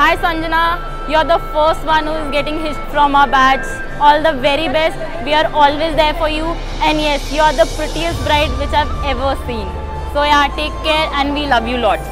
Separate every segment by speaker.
Speaker 1: Hi Sanjana, you're the first one who is getting hit from our batch. All the very best. We are always there for you. And yes, you are the prettiest bride which I've ever seen. So yeah, take care and we love you lot.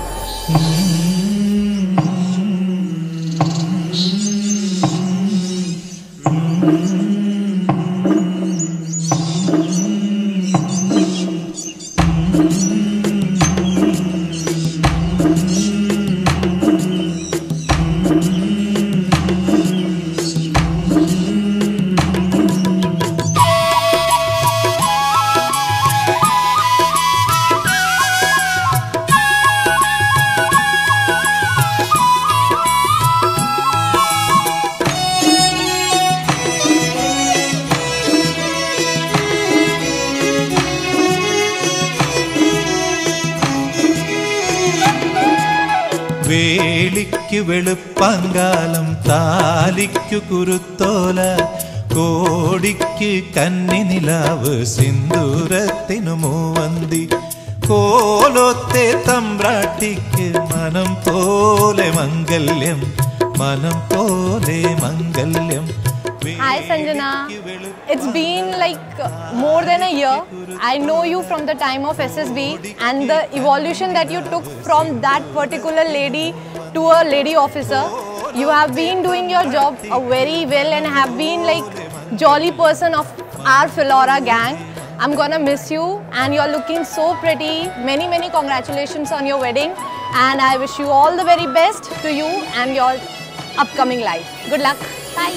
Speaker 2: വേളിക്കു വെളുപ്പങ്കാലം താലിക്കു കുരുത്തോല കോടിക്ക് കന്നിനിലാവ് സിന്ദൂരത്തിനു മൂവന്തി കോലൊത്തെ തമ്പ്രാട്ടിക്ക് മനം പോലെ മംഗല്യം മനം പോലെ മംഗല്യം.
Speaker 3: Hi Sanjana, it's been like more than a year. I know you from the time of SSB and the evolution that you took from that particular lady to a lady officer. You have been doing your job very well and have been like jolly person of our Philora gang. I'm gonna miss you and you're looking so pretty. Many congratulations on your wedding and I wish you all the very best to you and your upcoming life. Good luck. Bye.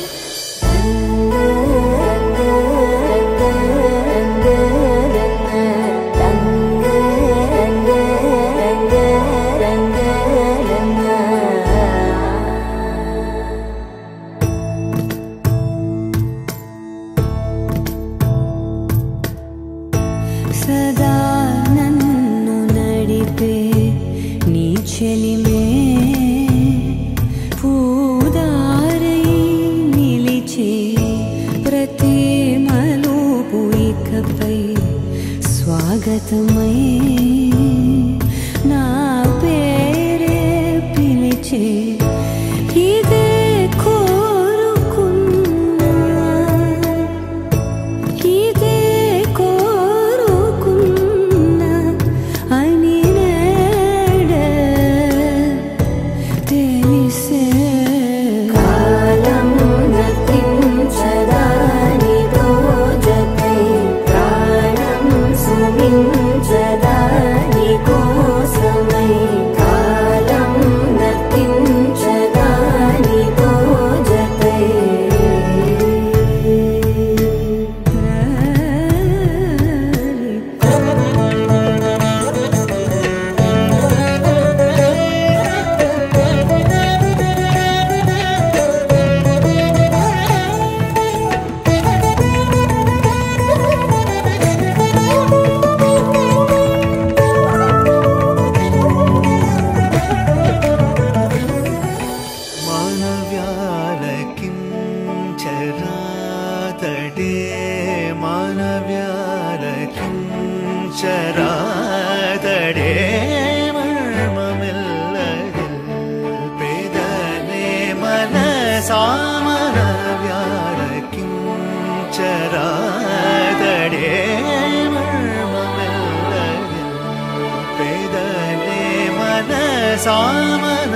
Speaker 4: सदा नन्नु नडिपे नी चलिमे पूदारై నిలిచే ప్రతి మలుపు ఇకపై స్వాగతమై నా పేరే పిలిచే ఇదే కోరుకున్నా ఇదే కోరుకున్నా అని నేడే తెలిసే కాలం గతించదాని దోజకై ప్రాణం సుమించదాని కోసమై కాలం గతించదాని దోజకై
Speaker 2: മാനവ്യാലകിഞ്ചരാതടേ മർമ്മമില്ലതിൽ പേദനെ മനസാമനവ്യാലകിഞ്ചരാതടേ മർമ്മമില്ലതിൽ പേദനെ മനസാമന